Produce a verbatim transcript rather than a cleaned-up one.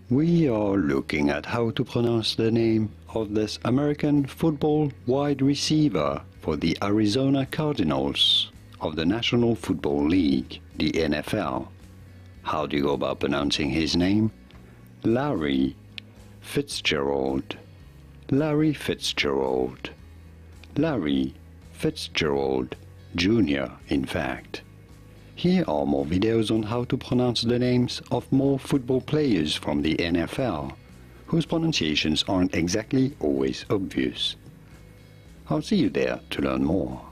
We are looking at how to pronounce the name of this American football wide receiver for the Arizona Cardinals of the National Football League, the N F L. How do you go about pronouncing his name? Larry Fitzgerald. Larry Fitzgerald. Larry Fitzgerald Junior, in fact. Here are more videos on how to pronounce the names of more football players from the N F L, whose pronunciations aren't exactly always obvious. I'll see you there to learn more.